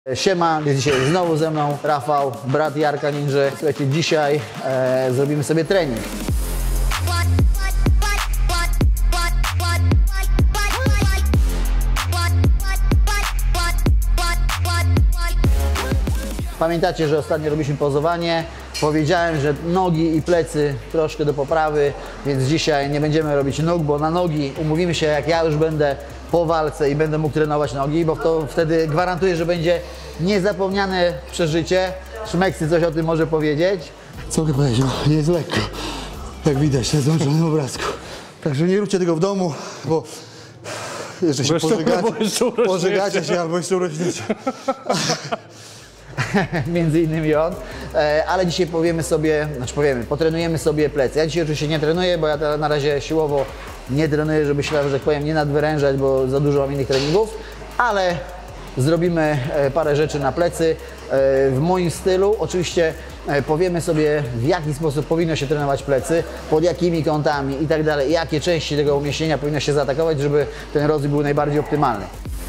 Siema, jest dzisiaj znowu ze mną Rafał, brat Jarka Ninja. Słuchajcie, dzisiaj zrobimy sobie trening. Pamiętacie, że ostatnio robiliśmy pozowanie. Powiedziałem, że nogi i plecy troszkę do poprawy, więc dzisiaj nie będziemy robić nóg, bo na nogi umówimy się, jak ja już będę po walce i będę mógł trenować nogi, bo to wtedy gwarantuję, że będzie niezapomniane przeżycie. Szmeksy coś o tym może powiedzieć. Co mogę powiedzieć? No, jest lekko, jak widać na złączonym obrazku. Także nie róbcie tego w domu, bo jeszcze się pożegacie się albo jeszcze urośniecie. Między innymi on, ale dzisiaj potrenujemy sobie plecy. Ja dzisiaj oczywiście nie trenuję, bo ja na razie siłowo nie trenuję, żeby się, że tak powiem, nie nadwyrężać, bo za dużo mam innych treningów, ale zrobimy parę rzeczy na plecy w moim stylu. Oczywiście powiemy sobie, w jaki sposób powinno się trenować plecy, pod jakimi kątami i tak dalej, jakie części tego umieśnienia powinno się zaatakować, żeby ten rozwój był najbardziej optymalny.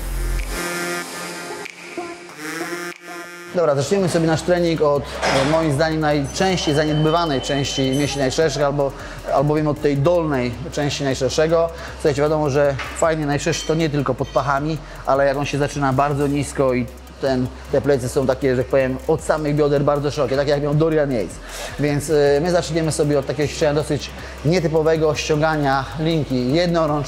Dobra, zaczniemy sobie nasz trening od moim zdaniem najczęściej zaniedbywanej części mięśni najszerszych, albowiem od tej dolnej części najszerszego. Słuchajcie, wiadomo, że fajnie najszerszy to nie tylko pod pachami, ale jak on się zaczyna bardzo nisko i te plecy są takie, że tak powiem, od samych bioder bardzo szerokie, takie jak miał Dorian Yates. Więc my zaczniemy sobie od takiego ćwiczenia dosyć nietypowego ściągania linki jednorącz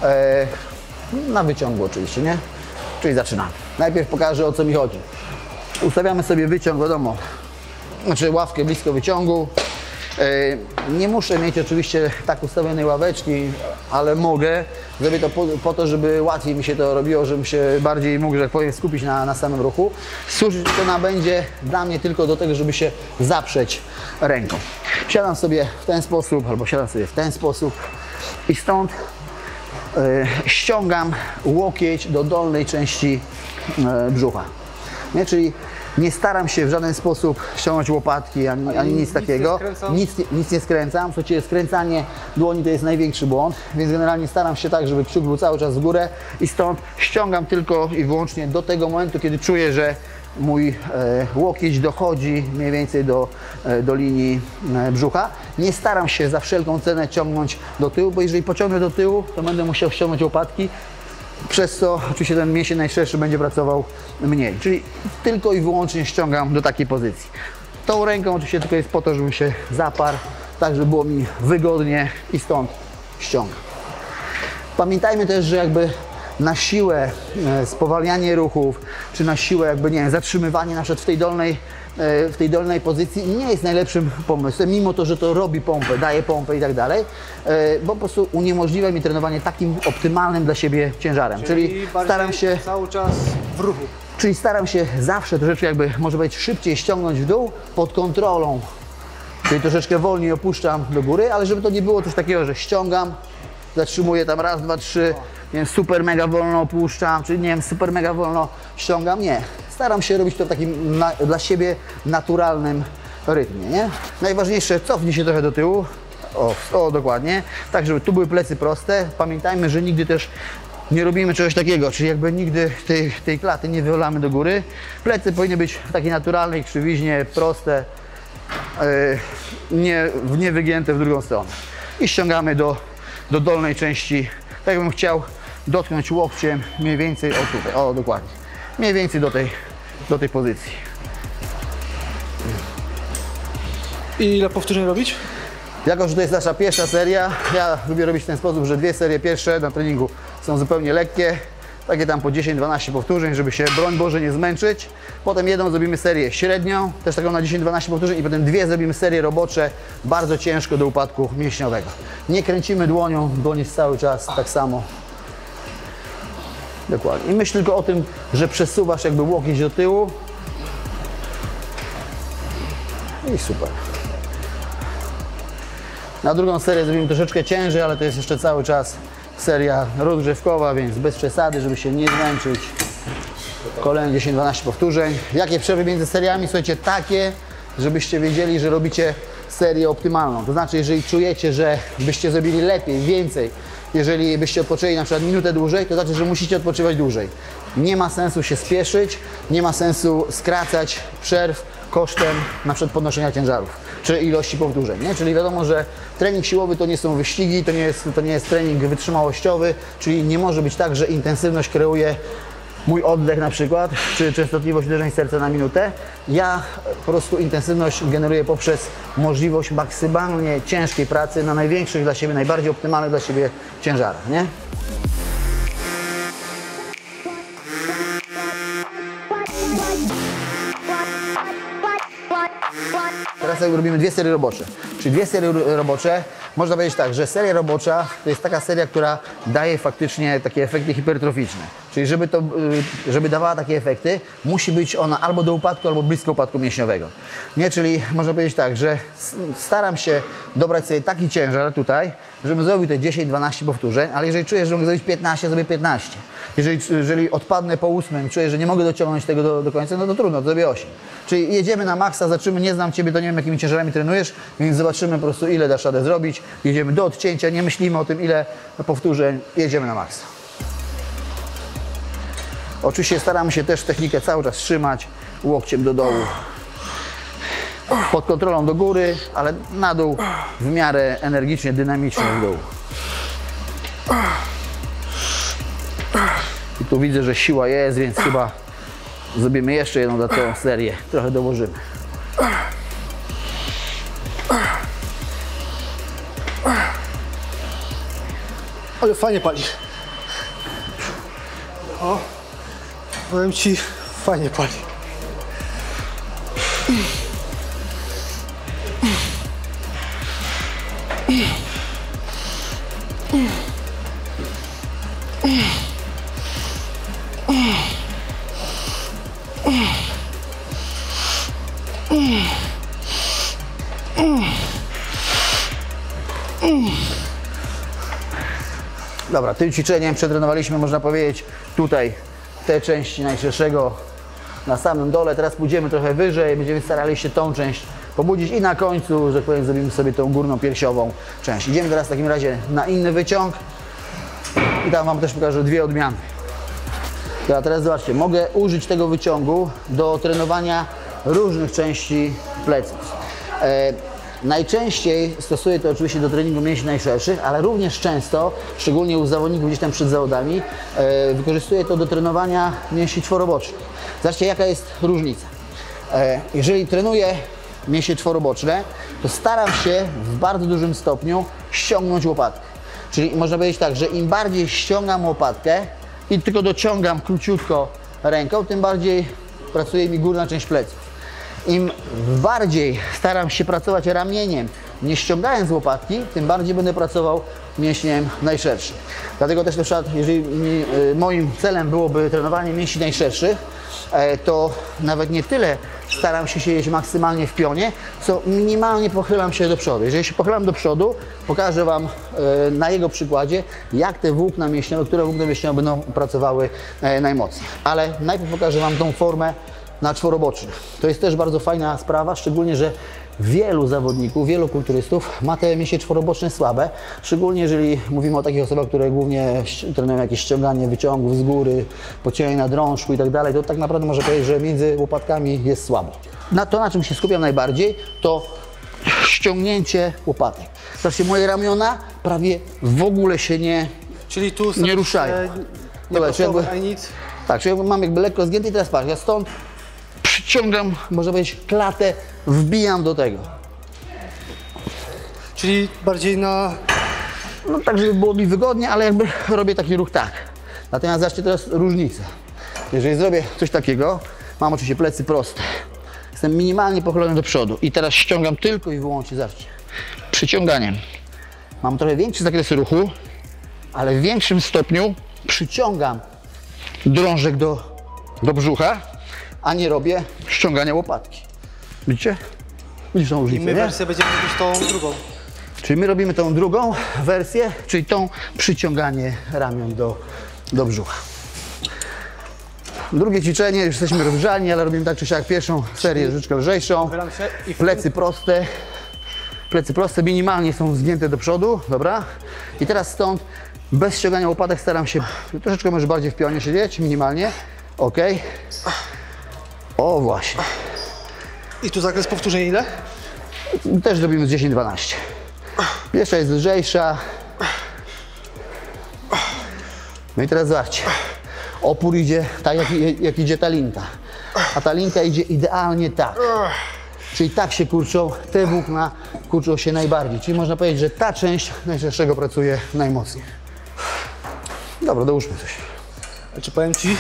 na wyciągu oczywiście, nie? Czyli zaczynamy. Najpierw pokażę, o co mi chodzi. Ustawiamy sobie wyciąg, wiadomo, znaczy ławkę blisko wyciągu. Nie muszę mieć oczywiście tak ustawionej ławeczki, ale mogę. Zrobię to po to, żeby łatwiej mi się to robiło, żebym się bardziej mógł, że tak powiem, skupić na samym ruchu. Służyć to będzie dla mnie tylko do tego, żeby się zaprzeć ręką. Siadam sobie w ten sposób, albo siadam sobie w ten sposób i stąd ściągam łokieć do dolnej części brzucha. Nie? Czyli nie staram się w żaden sposób ściągnąć łopatki, ani nic takiego. Nic nie skręcam. Słuchajcie, skręcanie dłoni to jest największy błąd, więc generalnie staram się tak, żeby kciuk był cały czas w górę i stąd ściągam tylko i wyłącznie do tego momentu, kiedy czuję, że mój łokieć dochodzi mniej więcej do linii brzucha. Nie staram się za wszelką cenę ciągnąć do tyłu, bo jeżeli pociągnę do tyłu, to będę musiał ściągnąć łopatki, przez co oczywiście ten mięsień najszerszy będzie pracował mniej. Czyli tylko i wyłącznie ściągam do takiej pozycji. Tą ręką oczywiście tylko jest po to, żebym się zaparł, tak żeby było mi wygodnie i stąd ściągam. Pamiętajmy też, że jakby na siłę spowalnianie ruchów, czy na siłę jakby, nie wiem, zatrzymywanie na przykład w tej dolnej pozycji nie jest najlepszym pomysłem, mimo to, że to robi pompę, daje pompę i tak dalej, bo po prostu uniemożliwia mi trenowanie takim optymalnym dla siebie ciężarem. Czyli staram się cały czas w ruchu. Czyli staram się zawsze troszeczkę jakby, może być, szybciej ściągnąć w dół pod kontrolą. Czyli troszeczkę wolniej opuszczam do góry, ale żeby to nie było coś takiego, że ściągam, zatrzymuję tam raz, dwa, trzy, nie wiem, super mega wolno opuszczam, czyli nie wiem, super mega wolno ściągam. Nie. Staram się robić to w takim dla siebie naturalnym rytmie, nie? Najważniejsze, cofnij się trochę do tyłu. O, dokładnie. Tak, żeby tu były plecy proste. Pamiętajmy, że nigdy też nie robimy czegoś takiego, czyli jakby nigdy tej klaty nie wyolamy do góry. Plecy powinny być w takiej naturalnej krzywiźnie, proste, nie wygięte w drugą stronę. I ściągamy do dolnej części, tak jakbym chciał dotknąć łokciem mniej więcej o tutaj, o dokładnie, mniej więcej do tej pozycji. I ile powtórzeń robić? Jako że to jest nasza pierwsza seria, ja lubię robić w ten sposób, że dwie serie pierwsze na treningu są zupełnie lekkie, takie tam po 10-12 powtórzeń, żeby się, broń Boże, nie zmęczyć. Potem jedną zrobimy serię średnią, też taką na 10-12 powtórzeń i potem dwie zrobimy serie robocze, bardzo ciężko do upadku mięśniowego. Nie kręcimy dłonią, dłoń jest cały czas tak samo. Dokładnie. I myśl tylko o tym, że przesuwasz jakby łokieć do tyłu. I super. Na drugą serię zrobimy troszeczkę ciężej, ale to jest jeszcze cały czas seria rozgrzewkowa, więc bez przesady, żeby się nie zmęczyć. Kolejne 10-12 powtórzeń. Jakie przerwy między seriami? Słuchajcie, takie, żebyście wiedzieli, że robicie serię optymalną. To znaczy, jeżeli czujecie, że byście zrobili lepiej, więcej jeżeli byście odpoczęli na przykład minutę dłużej, to znaczy, że musicie odpoczywać dłużej. Nie ma sensu się spieszyć, nie ma sensu skracać przerw kosztem na przykład podnoszenia ciężarów, czy ilości powtórzeń, nie? Czyli wiadomo, że trening siłowy to nie są wyścigi, to nie jest trening wytrzymałościowy, czyli nie może być tak, że intensywność kreuje mój oddech na przykład, czy częstotliwość uderzeń serca na minutę. Ja po prostu intensywność generuję poprzez możliwość maksymalnie ciężkiej pracy na największych dla siebie, najbardziej optymalnych dla siebie ciężarach, nie? Teraz sobie robimy 2 serie robocze. Czyli 2 serie robocze, można powiedzieć tak, że seria robocza to jest taka seria, która daje faktycznie takie efekty hipertroficzne. Czyli żeby dawała takie efekty, musi być ona albo do upadku, albo blisko upadku mięśniowego. Nie? Czyli można powiedzieć tak, że staram się dobrać sobie taki ciężar tutaj, żebym zrobił te 10-12 powtórzeń, ale jeżeli czuję, że mogę zrobić 15, zrobię 15. Jeżeli odpadnę po 8, czuję, że nie mogę dociągnąć tego do końca, no to trudno, to zrobię 8. Czyli jedziemy na maksa, zaczynamy, nie znam Ciebie, to nie wiem, jakimi ciężarami trenujesz, więc zobaczymy po prostu, ile dasz radę zrobić. Jedziemy do odcięcia, nie myślimy o tym, ile powtórzeń, jedziemy na maksa. Oczywiście staramy się też technikę cały czas trzymać łokciem do dołu. Pod kontrolą do góry, ale na dół w miarę energicznie, dynamicznie w dół. I tu widzę, że siła jest, więc chyba zrobimy jeszcze jedną dodatkową serię. Trochę dołożymy. Ale fajnie pali. O, powiem Ci, fajnie pali. Dobra, tym ćwiczeniem przetrenowaliśmy, można powiedzieć, tutaj te części najszerszego na samym dole. Teraz pójdziemy trochę wyżej, będziemy starali się tą część pobudzić i na końcu, że powiem, zrobimy sobie tą górną piersiową część. Idziemy teraz w takim razie na inny wyciąg i tam Wam też pokażę 2 odmiany. Teraz zobaczcie, mogę użyć tego wyciągu do trenowania różnych części pleców. Najczęściej stosuję to oczywiście do treningu mięśni najszerszych, ale również często, szczególnie u zawodników gdzieś tam przed zawodami, wykorzystuję to do trenowania mięśni czworobocznych. Zobaczcie, jaka jest różnica. Jeżeli trenuję mięśnie czworoboczne, to staram się w bardzo dużym stopniu ściągnąć łopatkę. Czyli można powiedzieć tak, że im bardziej ściągam łopatkę i tylko dociągam króciutko ręką, tym bardziej pracuje mi górna część pleców. Im bardziej staram się pracować ramieniem, nie ściągając łopatki, tym bardziej będę pracował mięśniem najszerszym. Dlatego też na przykład, jeżeli moim celem byłoby trenowanie mięśni najszerszych, to nawet nie tyle staram się siedzieć maksymalnie w pionie, co minimalnie pochylam się do przodu. Jeżeli się pochylam do przodu, pokażę Wam na jego przykładzie, jak te włókna mięśniowe, które włókna mięśniowe będą pracowały najmocniej. Ale najpierw pokażę Wam tą formę na czworobocznych. To jest też bardzo fajna sprawa, szczególnie, że wielu zawodników, wielu kulturystów ma te mięśnie czworoboczne słabe, szczególnie jeżeli mówimy o takich osobach, które głównie trenują jakieś ściąganie wyciągów z góry, pociąganie na drążku i tak dalej, to tak naprawdę można powiedzieć, że między łopatkami jest słabo. Na czym się skupiam najbardziej, to ściągnięcie łopatek. Zobaczcie, moje ramiona prawie w ogóle się Czyli tu nie ruszają. ani nic. Tak, czyli mam jakby lekko zgięty i teraz patrz, ja stąd przyciągam, można powiedzieć, klatę, wbijam do tego. Czyli bardziej na... No tak, żeby było mi wygodnie, ale jakby robię taki ruch tak. Natomiast zobaczcie teraz różnicę. Jeżeli zrobię coś takiego, mam oczywiście plecy proste. Jestem minimalnie pochylony do przodu i teraz ściągam tylko i wyłącznie, zobaczcie, przyciąganiem. Mam trochę większy zakres ruchu, ale w większym stopniu przyciągam drążek do brzucha, a nie robię ściągania łopatki. Widzicie? Widzisz tą różnicę, I my nie? wersję będziemy robić tą drugą. Czyli my robimy tą drugą wersję, czyli tą przyciąganie ramion do brzucha. Drugie ćwiczenie, już jesteśmy rozgrzani, ale robimy tak czy siak pierwszą serię troszeczkę lżejszą. Plecy proste. Plecy proste, minimalnie są zgięte do przodu, dobra? I teraz stąd Bez ściągania łopatek staram się troszeczkę może bardziej w pionie siedzieć, minimalnie. Ok. O właśnie. I tu zakres powtórzeń ile? Też zrobimy z 10-12. Pierwsza jest lżejsza. No i teraz zobaczcie. Opór idzie tak, jak idzie ta linka. A ta linka idzie idealnie tak. Czyli tak się kurczą, te włókna kurczą się najbardziej. Czyli można powiedzieć, że ta część najszerszego pracuje najmocniej. Dobra, dołóżmy coś. Znaczy powiem Ci,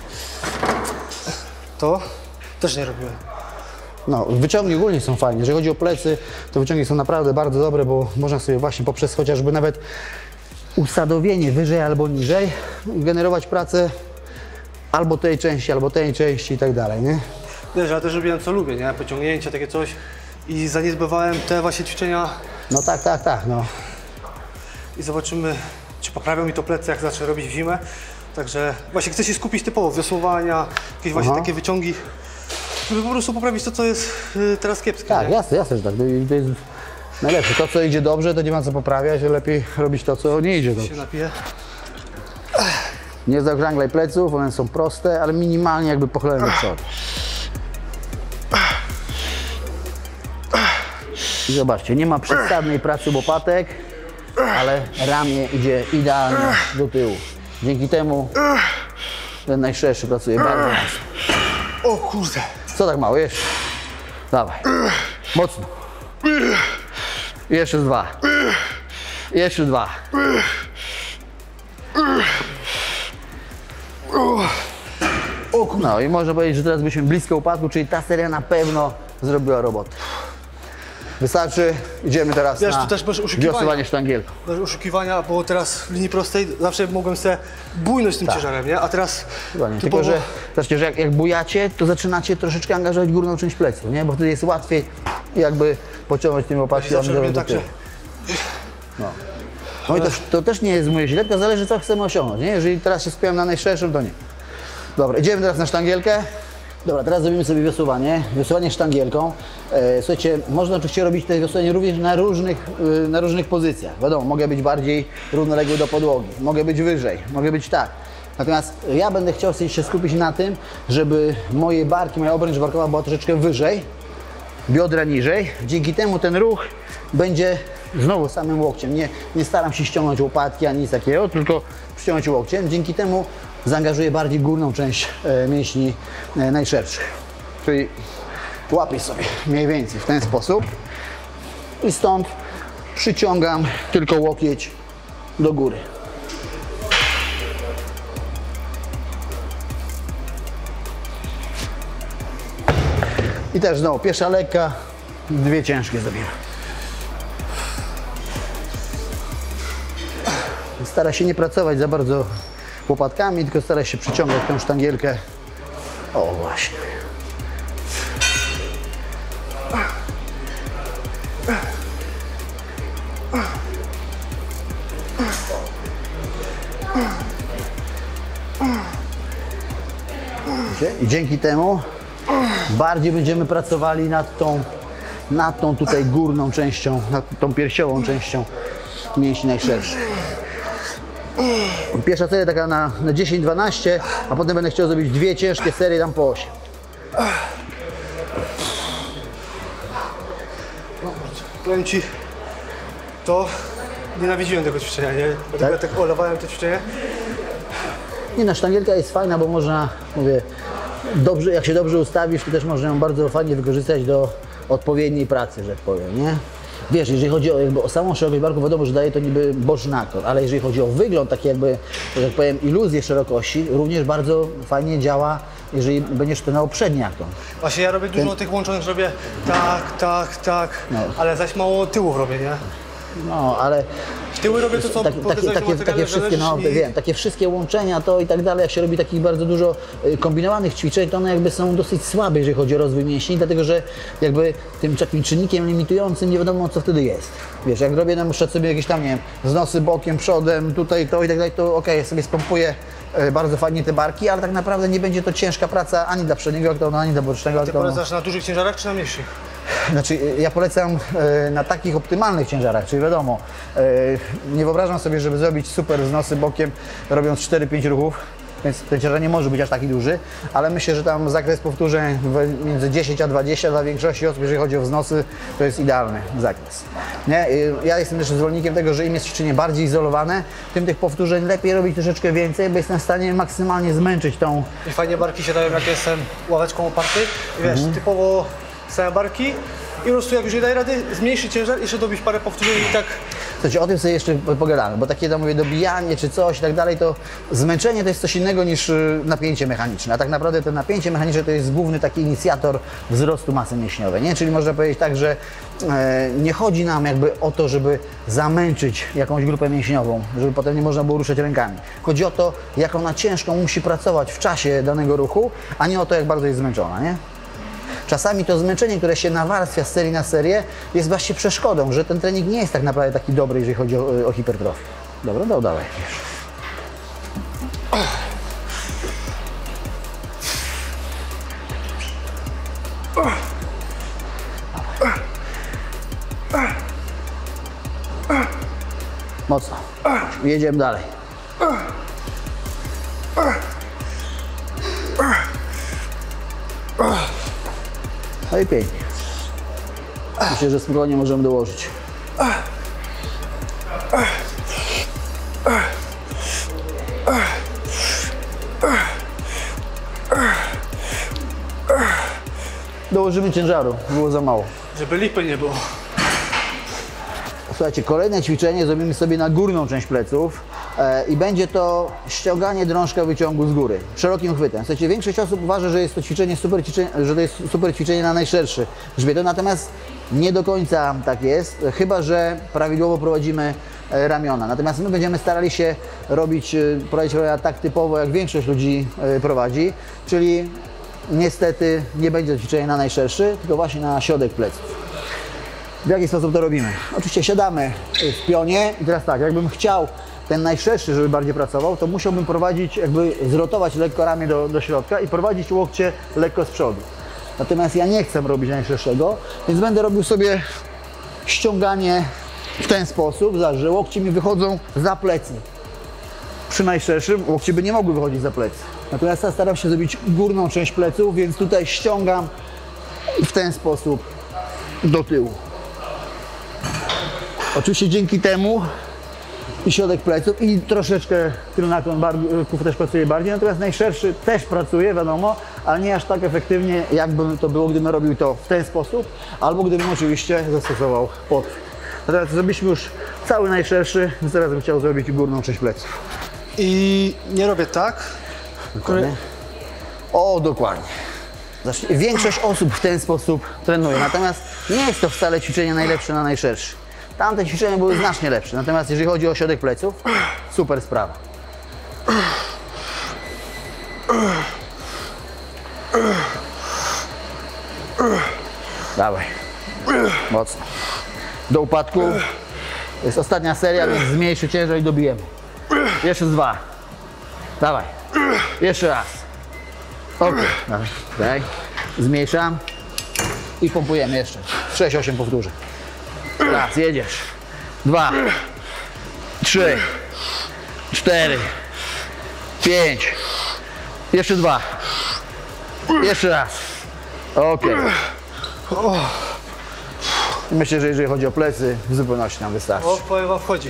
to też nie robiłem. No, wyciągi ogólnie są fajne. Jeżeli chodzi o plecy, to wyciągi są naprawdę bardzo dobre, bo można sobie właśnie poprzez chociażby nawet usadowienie wyżej albo niżej generować pracę albo tej części i tak dalej, nie? Wiesz, ja też robiłem co lubię, nie? Pociągnięcia, takie coś i zaniedbywałem te właśnie ćwiczenia. No tak, no. I zobaczymy, czy poprawią mi to plecy, jak zacznę robić w zimę. Także właśnie chcę się skupić typowo, wiosłowania, jakieś właśnie takie wyciągi, żeby po prostu poprawić to, co jest teraz kiepskie. Tak, nie? jasne, że tak. To jest najlepsze. To, co idzie dobrze, to nie ma co poprawiać, lepiej robić to, co nie idzie Się dobrze. napiję. Nie zaokrąglaj pleców, one są proste, ale minimalnie jakby pochylone do przodu. I zobaczcie, nie ma przesadnej pracy łopatek, ale ramię idzie idealnie do tyłu. Dzięki temu ten najszerszy pracuje bardzo mocno. O kurde. Co tak mało? Jeszcze. Dawaj. Mocno. Jeszcze 2. Jeszcze 2. No i można powiedzieć, że teraz byliśmy blisko upadku, czyli ta seria na pewno zrobiła robotę. Wystarczy, idziemy teraz Wiesz, na tu też bez oszukiwania. wiosłowanie sztangielką. Bez oszukiwania, bo teraz w linii prostej zawsze mogłem sobie bujnąć tym ciężarem, nie? A teraz Dokładnie. typowo... Tylko, że zobaczcie, że jak bujacie, to zaczynacie troszeczkę angażować górną część pleców, nie? Bo wtedy jest łatwiej jakby pociągnąć tymi łopatki zawsze robię do tak, że... tyłu. No i to też nie jest moje źle, tylko zależy, co chcemy osiągnąć, nie? Jeżeli teraz się skupiam na najszerszym, to nie. Dobra, idziemy teraz na sztangielkę. Dobra, teraz zrobimy sobie wiosłowanie sztangielką. Słuchajcie, można oczywiście robić te wiosłowanie również na różnych pozycjach. Wiadomo, mogę być bardziej równoległy do podłogi, mogę być wyżej, mogę być tak. Natomiast ja będę chciał się skupić na tym, żeby moje barki, moja obręcz barkowa była troszeczkę wyżej, biodra niżej. Dzięki temu ten ruch będzie znowu samym łokciem. Nie staram się ściągnąć łopatki ani nic takiego, tylko ściągnąć łokciem. Dzięki temu zaangażuję bardziej górną część mięśni najszerszych. Czyli łapię sobie mniej więcej w ten sposób i stąd przyciągam tylko łokieć do góry. I też znowu pierwsza lekka, 2 ciężkie zrobimy. Stara się nie pracować za bardzo łopatkami, tylko stara się przyciągać tę sztangielkę. O właśnie. I dzięki temu bardziej będziemy pracowali nad tą tutaj górną częścią, nad tą piersiową częścią mięśni najszerszych. Pierwsza seria taka na 10-12, a potem będę chciał zrobić 2 ciężkie serie tam po 8. Powiem Ci, to nienawidziłem tego ćwiczenia, nie? Dlatego tak olewałem to ćwiczenie. Nie, no, sztangielka jest fajna, bo można, mówię, jak się dobrze ustawisz, to też można ją bardzo fajnie wykorzystać do odpowiedniej pracy, że tak powiem, nie? Wiesz, jeżeli chodzi o samą szerokość barku, wiadomo, że daje to niby boczny aktor, ale jeżeli chodzi o wygląd, taki jakby, że tak powiem, iluzję szerokości, również bardzo fajnie działa, jeżeli będziesz trenował przedni aktor. Właśnie ja robię dużo tych łączonych, że robię tak, ale zaś mało tyłów robię, nie? No, ale tyły robię to, co takie wszystkie, no, wiem, takie wszystkie łączenia to i tak dalej, jak się robi takich bardzo dużo kombinowanych ćwiczeń, to one jakby są dosyć słabe, jeżeli chodzi o rozwój mięśni, dlatego że jakby tym takim czynnikiem limitującym nie wiadomo, co wtedy jest. Wiesz, jak robię na przykład sobie jakieś tam, nie wiem, znosy bokiem, przodem, tutaj to i tak dalej, to okej, ja sobie spompuję bardzo fajnie te barki, ale tak naprawdę nie będzie to ciężka praca ani dla przedniego aktonu, ani dla bocznego aktonu. Ty polecasz na dużych ciężarach czy na mniejszych? Znaczy, ja polecam na takich optymalnych ciężarach, czyli wiadomo, nie wyobrażam sobie, żeby zrobić super wznosy bokiem, robiąc 4-5 ruchów, więc ten ciężar nie może być aż taki duży, ale myślę, że tam zakres powtórzeń między 10 a 20 dla większości osób, jeżeli chodzi o wznosy, to jest idealny zakres. Nie? Ja jestem też zwolennikiem tego, że im jest ćwiczenie bardziej izolowane, tym tych powtórzeń lepiej robić troszeczkę więcej, bo jestem w stanie maksymalnie zmęczyć tą... I fajnie barki się dają, jak jestem ławeczką oparty. I wiesz, typowo same barki i po prostu jak już nie daje rady, zmniejszy ciężar, jeszcze dobić parę powtórzeń i tak... Słuchajcie, o tym sobie jeszcze pogadamy, bo takie, mówię, dobijanie czy coś i tak dalej, to zmęczenie to jest coś innego niż napięcie mechaniczne, a tak naprawdę to napięcie mechaniczne to jest główny taki inicjator wzrostu masy mięśniowej, nie? Czyli można powiedzieć tak, że nie chodzi nam jakby o to, żeby zamęczyć jakąś grupę mięśniową, żeby potem nie można było ruszać rękami. Chodzi o to, jak ona ciężko musi pracować w czasie danego ruchu, a nie o to, jak bardzo jest zmęczona, nie? Czasami to zmęczenie, które się nawarstwia z serii na serię, jest właśnie przeszkodą, że ten trening nie jest tak naprawdę taki dobry, jeżeli chodzi o hipertrofię. Dobra, dawaj. Mocno. Jedziemy dalej. No i pięknie. Myślę, że spokojnie możemy dołożyć. Dołożymy ciężaru, było za mało. Żeby lipy nie było. Słuchajcie, kolejne ćwiczenie zrobimy sobie na górną część pleców i będzie to ściąganie drążka wyciągu z góry, szerokim chwytem. Słuchajcie, większość osób uważa, że jest to ćwiczenie że to jest super ćwiczenie na najszerszy grzbiet, natomiast nie do końca tak jest, chyba że prawidłowo prowadzimy ramiona. Natomiast my będziemy starali się prowadzić ramiona tak typowo, jak większość ludzi prowadzi, czyli niestety nie będzie to ćwiczenie na najszerszy, tylko właśnie na środek pleców. W jaki sposób to robimy? Oczywiście siadamy w pionie i teraz tak, jakbym chciał ten najszerszy, żeby bardziej pracował, to musiałbym prowadzić, jakby zrotować lekko ramię do środka i prowadzić łokcie lekko z przodu. Natomiast ja nie chcę robić najszerszego, więc będę robił sobie ściąganie w ten sposób, że łokcie mi wychodzą za plecy. Przy najszerszym łokcie by nie mogły wychodzić za plecy. Natomiast ja staram się zrobić górną część pleców, więc tutaj ściągam w ten sposób do tyłu. Oczywiście dzięki temu i środek pleców i troszeczkę tylnaklon barków też pracuje bardziej, natomiast najszerszy też pracuje, wiadomo, ale nie aż tak efektywnie, jakby to było, gdybym robił to w ten sposób, albo gdybym oczywiście zastosował podchwyt. Natomiast zrobiliśmy już cały najszerszy, więc teraz bym chciał zrobić górną część pleców. I nie robię tak. O, dokładnie. Znaczy, większość osób w ten sposób trenuje, natomiast nie jest to wcale ćwiczenie najlepsze na najszerszy. Tamte ćwiczenia były znacznie lepsze, natomiast jeżeli chodzi o środek pleców, super sprawa. Dawaj. Mocno. Do upadku. To jest ostatnia seria, więc zmniejszy ciężar i dobijemy. Jeszcze 2. Dawaj. Jeszcze raz. Ok. Daj. Zmniejszam. I pompujemy jeszcze. 6-8 powtórzeń. Raz, jedziesz. 2, 3, 4, 5. Jeszcze 2. Jeszcze raz. Ok. Myślę, że jeżeli chodzi o plecy, w zupełności nam wystarczy. O, powiem wam, wchodzi.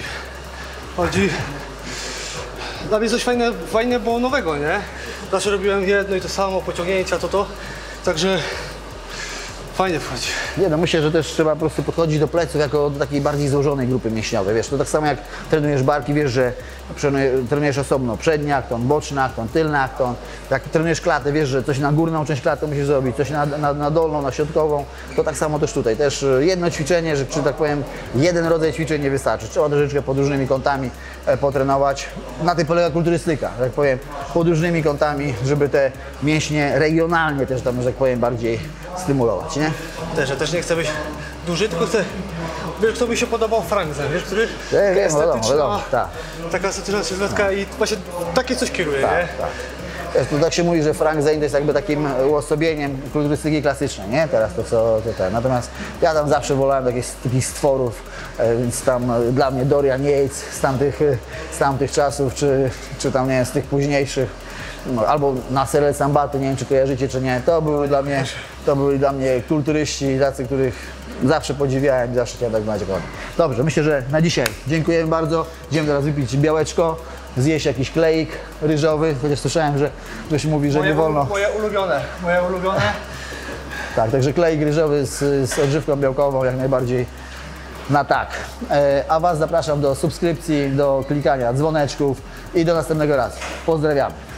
Dla mnie coś fajne było nowego, nie? Zawsze robiłem jedno i to samo, pociągnięcia, to. Także fajnie wchodzi. Nie, no myślę, że też trzeba po prostu podchodzić do pleców jako do takiej bardziej złożonej grupy mięśniowej. Wiesz, to tak samo jak trenujesz barki, wiesz, że trenujesz osobno przedni akton, boczny akton, tylny akton. Jak trenujesz klatę, wiesz, że coś na górną część klaty musisz zrobić, coś na dolną, na środkową. To tak samo też tutaj. Też jedno ćwiczenie, że tak powiem, jeden rodzaj ćwiczeń nie wystarczy. Trzeba troszeczkę pod różnymi kątami potrenować. Na tym polega kulturystyka, że tak powiem, pod różnymi kątami, żeby te mięśnie regionalnie też tam, że tak powiem, bardziej stymulować, nie? Ja też nie chcę być duży, tylko chcę Wiesz, kto mi się podobał? Frank Zen, wiesz, który Wiem, wiadomo, tak. taka estetyczna sylwetka i właśnie takie coś kieruje, nie? Tak. Wiesz, tu tak się mówi, że Frank Zane to jest jakby takim uosobieniem kulturystyki klasycznej, nie? Teraz to ten. Natomiast ja tam zawsze wolałem takich stworów, więc tam dla mnie Dorian Yates z tamtych czasów, czy tam, nie wiem, z tych późniejszych, no, albo Nasser El Sambaty, nie wiem, czy kojarzycie, czy nie, to byli dla mnie kulturyści, tacy, których zawsze podziwiałem i zawsze chciałem tak znać. Dobrze, myślę, że na dzisiaj dziękujemy bardzo. Idziemy teraz wypić białeczko, zjeść jakiś kleik ryżowy, chociaż słyszałem, że ktoś mówi, że nie wolno. Moje ulubione. Tak, także kleik ryżowy z odżywką białkową jak najbardziej na tak. A Was zapraszam do subskrypcji, do klikania dzwoneczków i do następnego razu. Pozdrawiamy.